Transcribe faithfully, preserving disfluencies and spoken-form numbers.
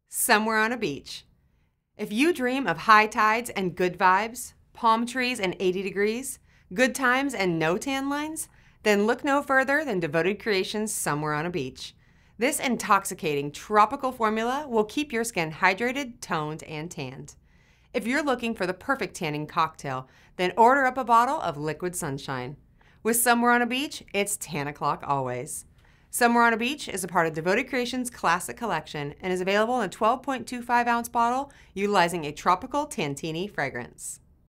Somewhere on a beach. If you dream of high tides and good vibes, palm trees and eighty degrees, good times and no tan lines, then look no further than Devoted Creations Somewhere on a Beach. This intoxicating tropical formula will keep your skin hydrated, toned, and tanned. If you're looking for the perfect tanning cocktail, then order up a bottle of Liquid Sunshine. With Somewhere on a Beach, it's tan o'clock always. Somewhere on a Beach is a part of Devoted Creations Classic Collection and is available in a twelve point two five ounce bottle utilizing a tropical Tantini fragrance.